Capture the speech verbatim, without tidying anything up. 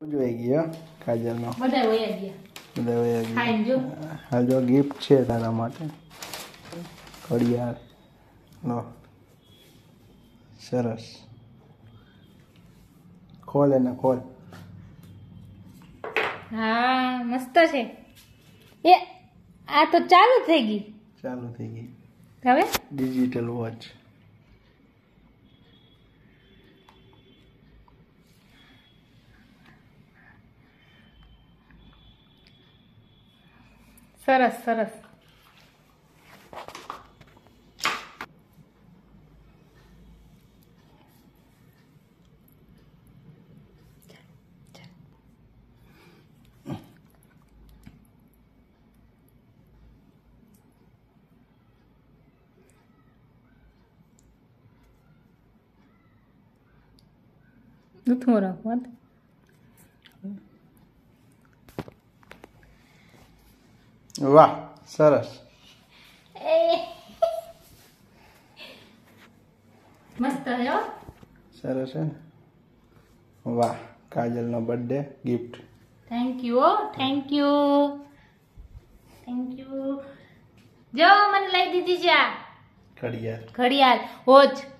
જોઈ ગયો કાજલનો બધા વયા ગયા બધા વયા ગયા ખાઈને જો હા જો ગિફ્ટ છે તારા માટે ઘડિયાળ લો સરસ ખોલ એને ખોલ હા મસ્ત છે એ આ તો ચાલુ થઈ ગઈ ચાલુ થઈ ગઈ હવે ડિજિટલ વોચ સરસ સરસ દૂધમાં રાખો વાહ સરસ મસ્ત હો સરસ છે ને વાહ કાજલનો birthday gift thank you thank you thank you જો મને લઈ દીધી છે આ ઘડિયાળ ઘડિયાળ વોચ